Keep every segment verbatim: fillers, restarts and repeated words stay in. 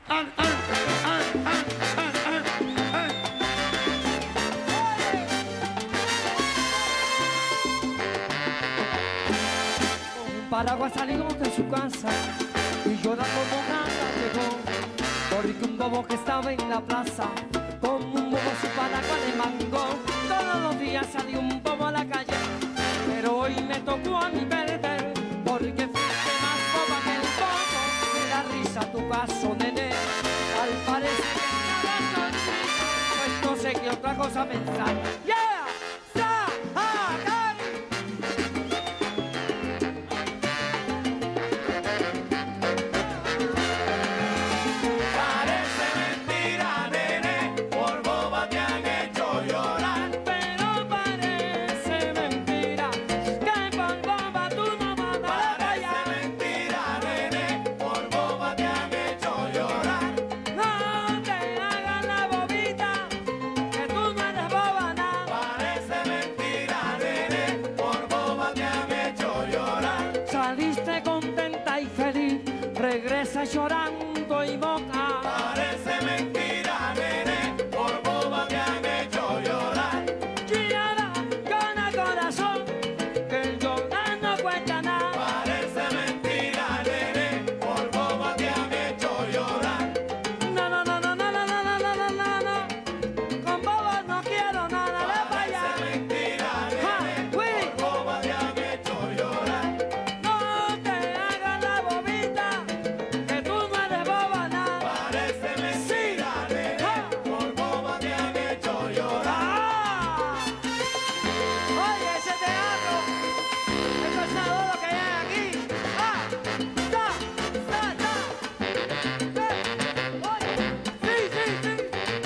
Ah, ah, ah, ah, ah, ah, ah. Con un paraguas salimos de su casa y llora como nada llegó, porque un bobo que estaba en la plaza con un bobo su paraguas le mangó. Todos los días salió un bobo a la calle, pero hoy me tocó a mi perder, porque fuiste más boba que el bobo. Me da risa tu caso, nene, al parecer que estabas dormida, pues no sé qué otra cosa pensar. ¡Yeah! ¡Sa! ¡Ah! ¡Cari! Parece mentira, nene, por boba te han hecho llorar. Pero parece mentira que por boba tú no vas a Parece fallar. mentira, nene, por boba te han hecho llorar. No te hagas la bobita, que tú no eres boba nada. Parece mentira, nene, por boba te han hecho llorar. Saliste contenta y feliz, regresa llorando y boca. Parece mentira, nene, por boba te han hecho llorar. Llora, llora corazón, que llorar no cuesta nada. Parece mentira, nene, por boba te han hecho llorar. No, no, no, no, no, no, no, no, no, no, no, no. Con boba no quiero nada, ve para allá. Parece mentira, Ja, nene, Willy. por boba te han hecho llorar. No te hagas la bobita, que tú no eres boba nada. Parece mentira, nene, Ja. por boba te han hecho llorar. ¡Ah! Oye, ese teatro, eso es todo lo que hay aquí. ¡Ah! ¡Ta! ¡Ta! ¡Ta! ¡Eh! Oye, sí, sí, sí.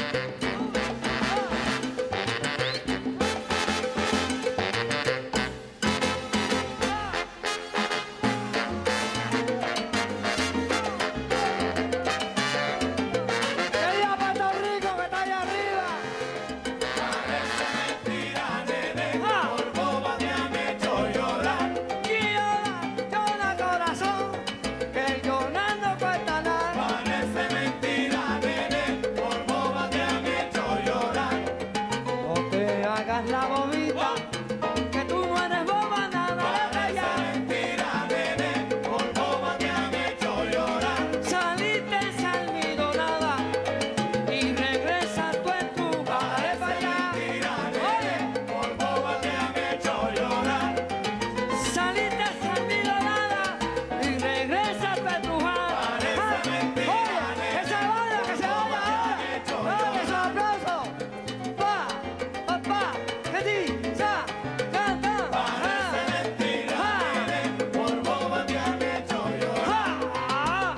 ¡Querida Puerto Rico que está allá arriba! Parece mentira, nene, Ja. por boba te han hecho llorar. Llora, llora corazón, que llorar no cuesta nada. Parece mentira, nene, por boba te han hecho llorar. No te hagas la bobita, que tú no eres boba nada. Vete Parece allá. mentira, nene, por boba te han hecho llorar. Saliste salmidonada y regresas tú en tu padre para allá. Mentira, Oye, nene, por boba te han hecho llorar. saliste salmidonada y regresas tú en tu padre. Parece mentira, Oye, que se vaya, que se vaya ahora. Oye, esos aplausos. Pa, pa, pa, que di, sa, canta. Parece mentira, nene, por boba te han hecho llorar. Ah.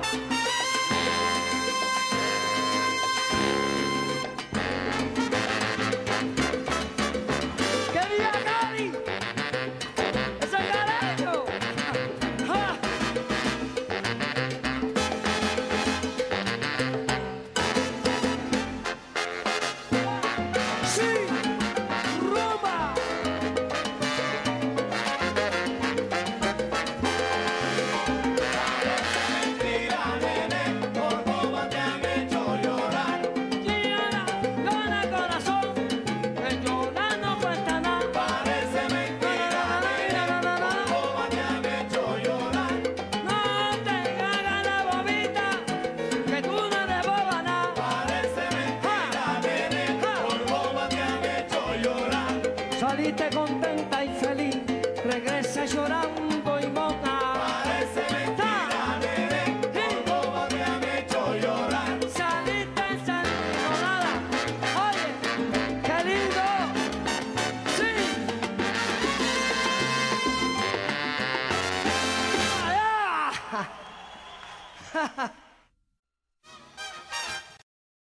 ¡Querida Cari! ¡Ese carajo! ¡Ja! ¡Sí! ¡Roma! Mentira, nene, por boba te han hecho llorar. Llora, llora corazón, que llorar no cuesta nada. Parece mentira, nene, por boba te han hecho llorar. No te hagas la bobita, que tú no eres boba nada. Parece mentira, nene, por boba te han hecho llorar. Saliste contenta y feliz, regresa llorando y moca. Parece mentira, nene, por boba te han hecho llorar. Saliste ensalmonada. Oye, qué lindo. Sí. Allá.